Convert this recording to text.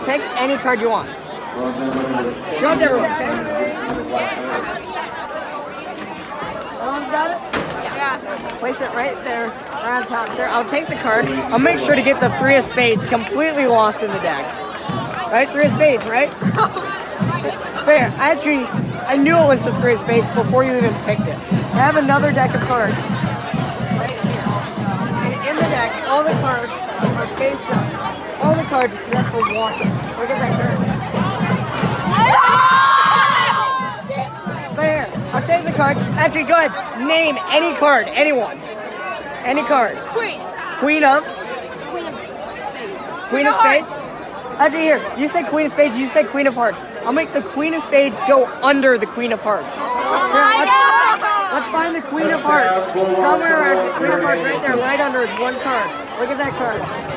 pick any card you want. Show it to everyone, okay? Everyone's got it? Yeah. Place it right there, right on top, sir. I'll take the card. I'll make sure to get the 3 of spades completely lost in the deck. Right? 3 of spades, right? Fair. I knew it was the 3 of spades before you even picked it. I have another deck of cards. Right here. And in the deck, all the cards are face up. All the cards except for one. Look at that card. Fair. I'll take the card. Actually, go ahead. Name any card. Anyone. Any card. Queen. Queen of? Queen of spades. Queen of spades? Actually, here. You said Queen of spades. You said Queen of hearts. I'll make the Queen of spades go under the Queen of hearts. Let's find the Queen of hearts. Somewhere around the Queen of hearts right there, right under is one card. Look at that card.